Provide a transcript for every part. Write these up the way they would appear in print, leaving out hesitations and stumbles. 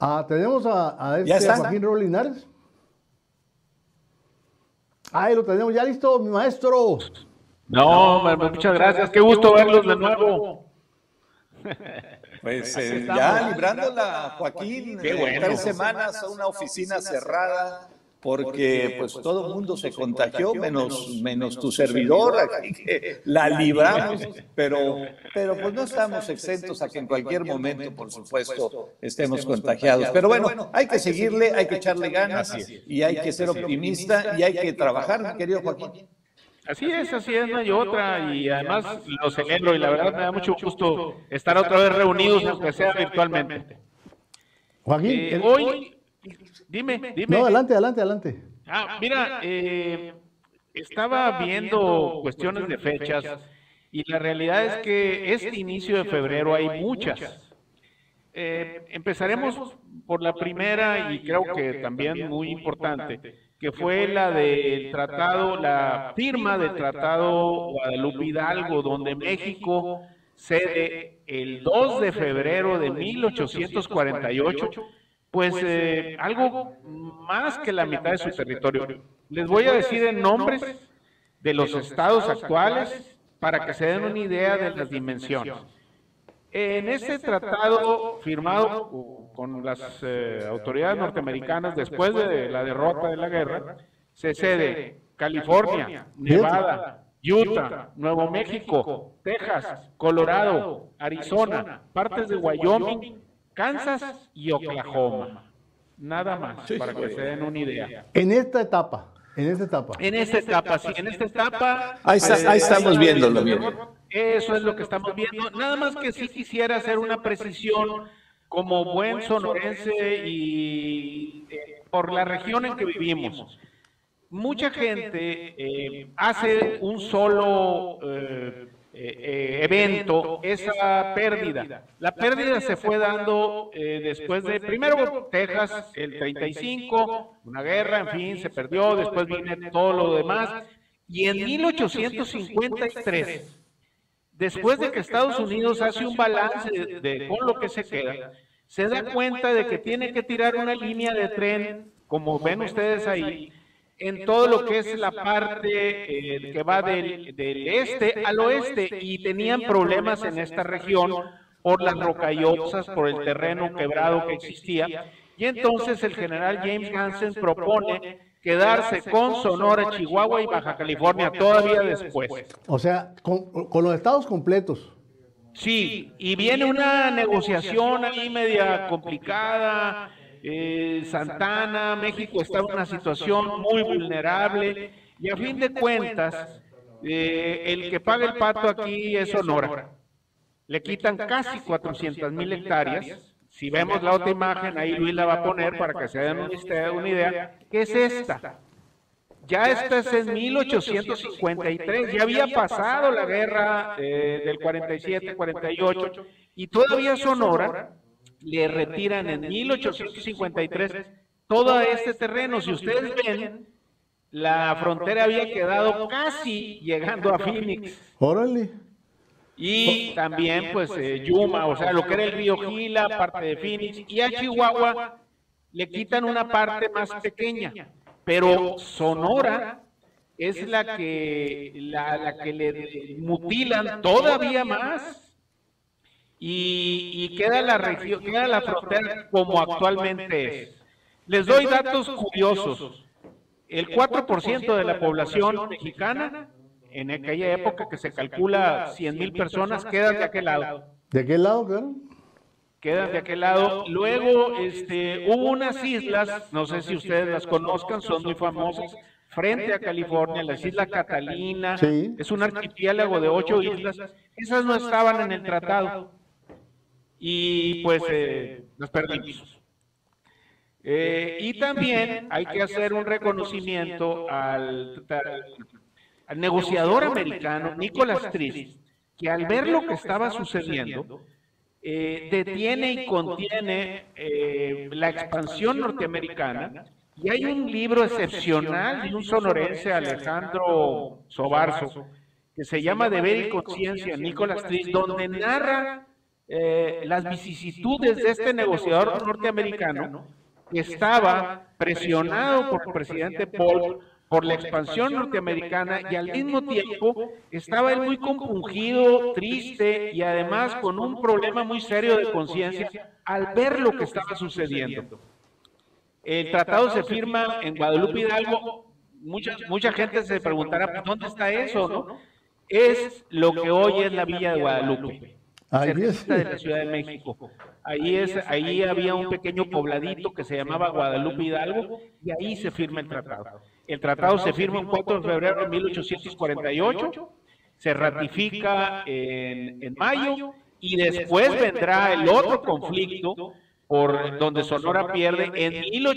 Tenemos a ¿Ya está? Joaquín Raúl Linares. Ahí lo tenemos, ya listo, mi maestro. No, muchas gracias, qué gusto verlos de nuevo. Pues ya librándola, Joaquín, Qué bueno. 3 semanas a una oficina cerrada, porque pues todo el mundo se contagió, menos tu servidor, aquí que la libramos, pero pues no estamos exentos a que en cualquier momento, por supuesto, estemos contagiados. Pero bueno, hay que seguirle, hay que echarle ganas y hay que ser optimista y hay que trabajar, mi querido Joaquín. Así es, no hay otra, y además lo celebro, y la verdad me da mucho gusto estar otra vez reunidos, aunque sea virtualmente. Joaquín, Hoy, dime. No, adelante. Mira, estaba viendo cuestiones de fechas, y la realidad es que este inicio de febrero hay muchas. Empezaremos por la primera, y creo que también muy importante, que fue la del tratado, la firma del Tratado Guadalupe Hidalgo, donde México cede el 2 de febrero de 1848, pues algo más que la mitad de su territorio. Les voy a decir en nombres de los estados actuales para que se den una idea de las dimensiones. En este tratado firmado con las autoridades norteamericanas después de la derrota de la guerra, se cede California, Nevada, Utah, Nuevo México, Texas, Colorado, Arizona, partes de Wyoming, Kansas y Oklahoma. Nada más, para que se den una idea. En esta etapa. En esta etapa. Ahí estamos viéndolo bien. Eso es lo que estamos viendo. Nada más que sí quisiera hacer una precisión como buen sonorense y por la región en que vivimos. Mucha gente hace un solo evento, esa pérdida. La pérdida se fue dando después de, primero Texas, el 35, una guerra, en fin, se perdió, después viene todo lo demás, y en 1853, después de que Estados Unidos hace un balance con lo que se queda, se da cuenta de que tiene que tirar una línea de tren, como ven ustedes ahí, en todo lo que es la parte que va del este al oeste, y tenían problemas en esta región por las rocallosas, por el terreno quebrado que existía, y entonces el general James Hansen propone quedarse con Sonora, Chihuahua y Baja California todavía después. O sea, con los estados completos. Sí, y viene una negociación ahí media complicada. Santana, México está en una situación muy vulnerable, y a fin de cuentas, el que paga el pato aquí es Sonora. Le quitan casi 400,000 hectáreas. Si vemos la otra imagen, ahí Luis la va a poner para que se den una idea. ¿Qué es esta? Ya esta es en 1853, ya había pasado la guerra del 47-48, y todavía Sonora le retiran en 1853 todo este terreno. Si ustedes ven, la frontera había quedado casi llegando a Phoenix. Órale. Y también, pues, Yuma, o sea, lo que era el río Gila, parte de Phoenix, y a Chihuahua le quitan una parte más pequeña, pero Sonora es la que le mutilan todavía más, y queda la región, queda la frontera como actualmente es. Les doy datos curiosos. El 4% de la población mexicana, en aquella época que se calcula 100,000 personas, quedan de aquel lado. ¿De qué lado quedaron? Quedan de aquel lado. Luego hubo unas islas, no sé si ustedes las conozcan, son muy famosas, frente a California, las Islas Catalina. Sí. Es un archipiélago de 8 islas. Esas no estaban en el tratado, y pues las perdimos. Y también hay que hacer un reconocimiento al negociador americano Nicholas Trist, que al ver lo que estaba sucediendo, detiene y contiene la expansión norteamericana. Y hay un libro excepcional de un sonorense, Alejandro Sobarzo, que se llama Deber y Conciencia, Nicholas Trist, donde narra las vicisitudes de este negociador norteamericano que estaba presionado por el presidente Polk por la expansión norteamericana y al mismo tiempo estaba él muy compungido, triste y además con un problema muy serio de conciencia al ver lo que estaba sucediendo. El tratado se firma en Guadalupe Hidalgo. Mucha gente se preguntará, pues, ¿dónde está eso? ¿No? Es lo que hoy es la Villa de Guadalupe, cerquita de la Ciudad de México. Ahí había un pequeño pobladito que se llamaba Guadalupe Hidalgo y ahí se firma el tratado. El tratado se firma el 4 de febrero de 1848, se ratifica en mayo y después vendrá el otro conflicto por donde Sonora pierde en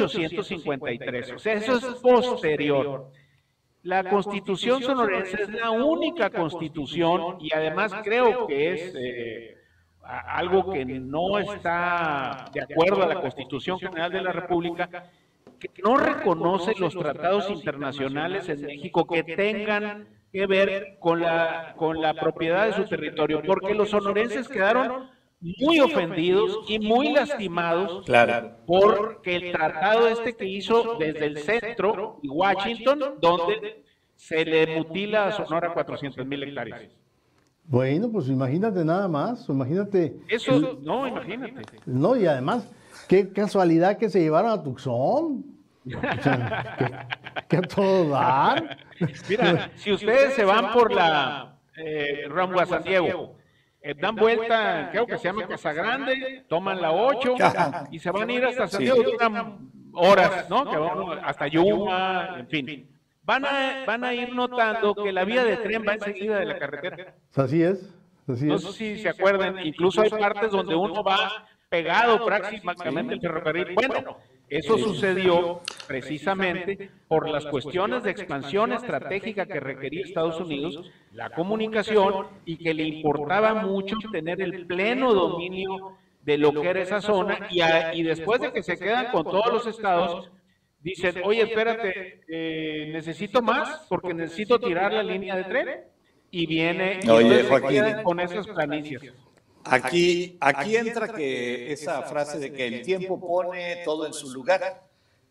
1853. O sea, eso es posterior. La Constitución sonorense es la única constitución y además creo que es algo que no está de acuerdo a la Constitución General de la República, que no reconoce los tratados internacionales en México que tengan que ver con la propiedad de su territorio, porque los sonorenses quedaron muy ofendidos y muy lastimados porque el tratado que hizo desde el centro y Washington, donde se le mutila a Sonora 400,000 hectáreas. Bueno, pues imagínate nada más, imagínate. Eso, no, imagínate. No, y además, qué casualidad que se llevaron a Tucson. O sea, que a todo dar. Mira, si ustedes se van por la rumbo a San Diego, dan vuelta, creo que se llama Casa Grande, toman la 8 y se van a ir hasta San Diego, duran horas, ¿no? Que van hasta Yuma, en fin. Van a ir notando que la vía de tren va enseguida de la carretera. Así es, así es. No sé si se acuerdan, incluso hay partes donde uno va pegado prácticamente al ferrocarril. Bueno, eso sucedió precisamente por las cuestiones de expansión estratégica que requería Estados Unidos, la comunicación, y que le importaba mucho tener el pleno dominio de lo que era esa zona, y después de que se quedan con todos los estados, dicen, oye, espérate, necesito más porque necesito tirar la línea de tren, y viene y se quedan con esas planicies. Aquí entra que esa frase de que el tiempo pone todo en su lugar.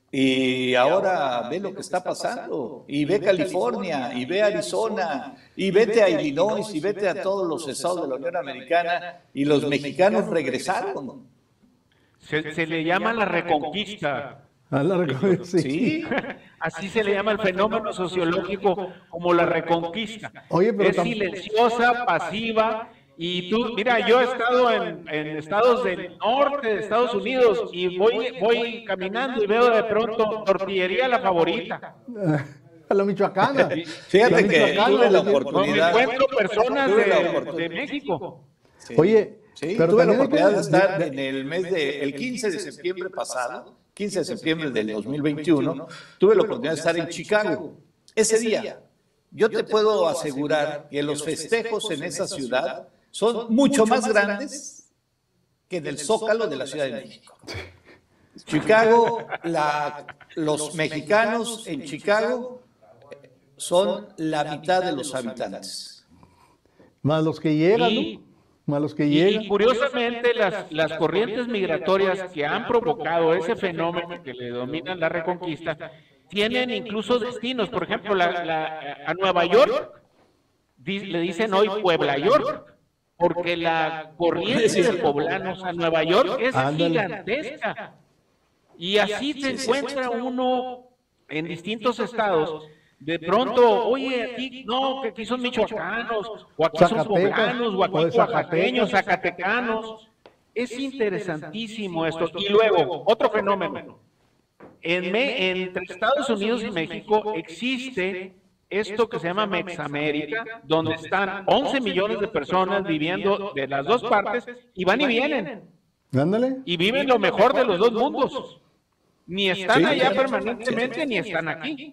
Y ahora ve lo que está pasando, y ve California, y ve Arizona, y vete a Illinois, y vete a todos los estados de la Unión Americana, y los mexicanos regresaron. Se le llama la reconquista. Sí. Así se le llama el fenómeno sociológico, como la reconquista. Oye, pero es silenciosa, pasiva. Y tú, mira, yo he estado en estados del norte de Estados Unidos y voy caminando y veo de pronto tortillería La Favorita. A la michoacana. Fíjate que tuve la oportunidad. Me encuentro personas de México. Sí. Oye, sí, pero tuve la oportunidad de estar en el 15 de septiembre pasado, 15 de septiembre del 2021, tuve la oportunidad de estar en Chicago. Ese día, yo te puedo asegurar que los festejos en esa ciudad son mucho más grandes que en el Zócalo de la Ciudad de México. Chicago, los mexicanos en Chicago son la mitad de los habitantes. Más los que llegan, ¿no? Más los que llegan. Y curiosamente las corrientes migratorias que han provocado ese fenómeno que le dominan la reconquista, tienen incluso destinos. Por ejemplo, a Nueva York le dicen hoy Puebla York, porque la corriente de poblanos a Nueva York es gigantesca. Y así se encuentra uno en distintos estados. De pronto, oye, aquí no, que aquí son michoacanos, o aquí son poblanos, o aquí oaxaqueños, zacatecanos. Es interesantísimo esto. Y luego, otro fenómeno. Entre Estados Unidos y México existe esto que se llama Mexamérica, donde están 11 millones de personas viviendo de las dos partes y van y vienen. Ándale. Y viven lo mejor de los dos mundos. Ni están allá permanentemente, ni están aquí.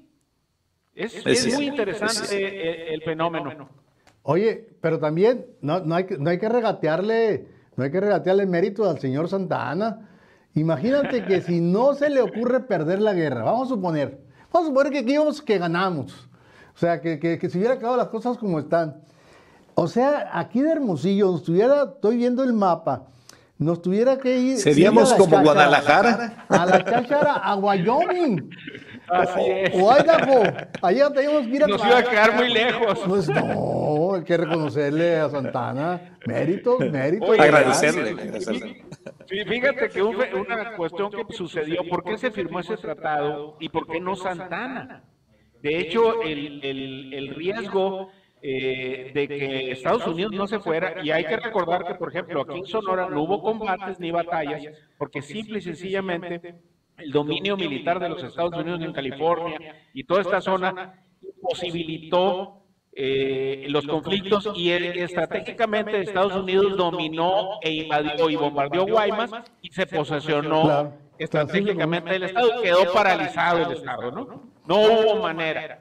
Es muy interesante el fenómeno. Oye, pero también no hay que regatearle mérito al señor Santa Anna. Imagínate que si no se le ocurre perder la guerra, vamos a suponer que aquí vamos que ganamos. O sea, que si hubiera acabado las cosas como están. O sea, aquí de Hermosillo, estoy viendo el mapa, nos tuviera que ir. Seríamos ir a la como cháchara, Guadalajara. A la cháchara, a Wyoming. Así es. O Idaho. Allá tenemos que ir a. Nos iba a quedar muy lejos. Pues no, hay que reconocerle a Santana. Méritos. Oye, Agradecerle. Fíjate que una cuestión que sucedió, ¿por qué se firmó ese tratado y por qué no Santana? De hecho, el riesgo de que Estados Unidos no se fuera, y hay que recordar que, por ejemplo, aquí en Sonora no hubo combates ni batallas, porque simple y sencillamente el dominio militar de los Estados Unidos en California y toda esta zona posibilitó los conflictos y estratégicamente Estados Unidos dominó e invadió y bombardeó Guaymas y se posesionó estratégicamente el Estado y quedó paralizado el Estado, ¿no? No hubo manera.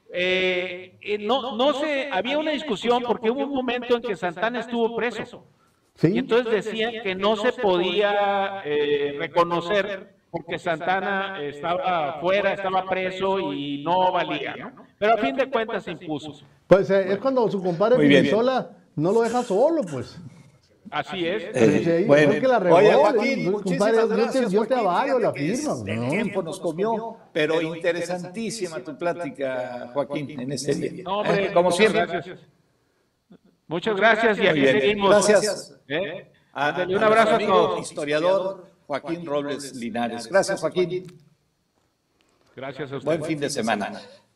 Había una discusión porque hubo un momento en que Santana estuvo preso. ¿Sí? Y entonces decían que no se podía reconocer porque Santana estaba fuera, estaba preso y no valía, ¿no? Pero a fin de cuentas se impuso. Pues es cuando su compadre Pimensola no lo deja solo, pues. Así es. Bueno, que la regó, oye, Joaquín, compadre, muchísimas gracias. yo te Joaquín, avalo la fíjate que firma. el ¿no? tiempo nos comió, pero interesantísima tu plática, Joaquín, en este día. No, hombre, Como siempre. Gracias. Muchas gracias y aquí Muy bien. seguimos. Gracias. Ándale, un abrazo a amigo todos. historiador Joaquín Robles Linares. Gracias, Joaquín. Gracias a ustedes. Buen fin de semana.